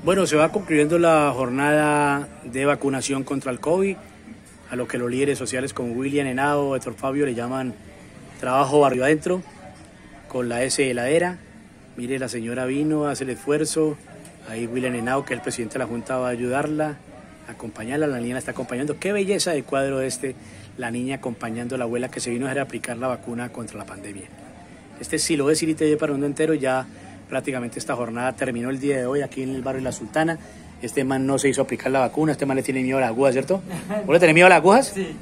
Bueno, se va concluyendo la jornada de vacunación contra el COVID, a lo que los líderes sociales como William Henao, Héctor Fabio le llaman trabajo barrio adentro, con la S heladera. Mire, la señora vino, hace el esfuerzo, ahí William Henao, que es el presidente de la Junta, va a ayudarla, acompañarla, la niña la está acompañando. Qué belleza de cuadro la niña acompañando a la abuela que se vino a aplicar la vacuna contra la pandemia. Si lo ves y te lleva para el mundo entero, ya prácticamente esta jornada terminó el día de hoy aquí en el barrio La Sultana. Este man no se hizo aplicar la vacuna, este man le tiene miedo a las agujas, ¿cierto? ¿Vos le tenés miedo a las agujas? Sí.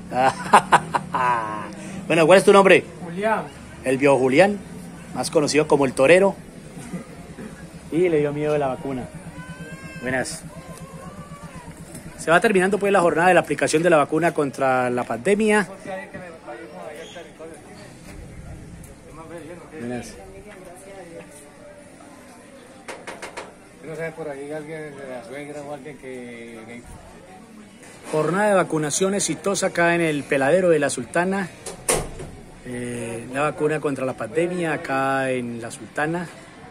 Bueno, ¿cuál es tu nombre? Julián. El viejo Julián, más conocido como el torero. Y le dio miedo a la vacuna. Buenas. Se va terminando pues la jornada de la aplicación de la vacuna contra la pandemia. Buenas. No sé, por ahí alguien de la suegra o alguien que... Jornada de vacunación exitosa acá en el peladero de La Sultana. La vacuna contra la pandemia acá en La Sultana.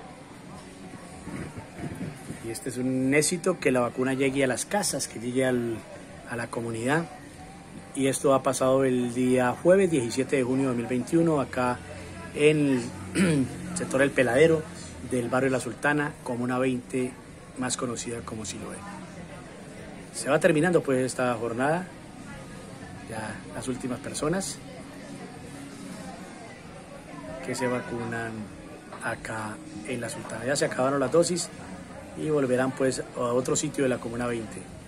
Y este es un éxito, que la vacuna llegue a las casas, que llegue a la comunidad. Y esto ha pasado el día jueves 17 de junio de 2021 acá en el sector El Peladero del barrio La Sultana, Comuna 20, más conocida como Siloé. Se va terminando pues esta jornada, ya las últimas personas que se vacunan acá en La Sultana. Ya se acabaron las dosis y volverán pues a otro sitio de la Comuna 20.